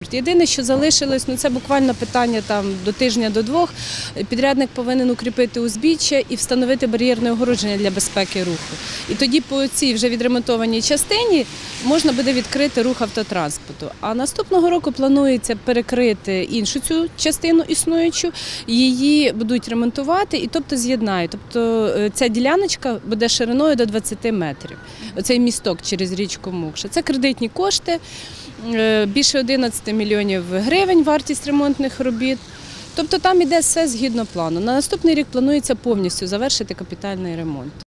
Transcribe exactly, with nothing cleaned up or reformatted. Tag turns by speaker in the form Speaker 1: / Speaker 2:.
Speaker 1: Єдине, що залишилось, ну це буквально питання там до тижня, до двох. Підрядник повинен укріпити узбіччя і встановити бар'єрне огородження для безпеки руху. І тоді по цій вже відремонтованій частині можна буде відкрити рух автотранспорту. А наступного року планується перекрити іншу цю частину існуючу, її будуть ремонтувати і тобто з'єднають. Тобто ця діляночка буде шириною до двадцяти метрів. Оцей місток через річку Мукша. Це кредитні кошти. Більше одинадцяти мільйонів гривень вартість ремонтних робіт. Тобто там іде все згідно плану. На наступний рік планується повністю завершити капітальний ремонт.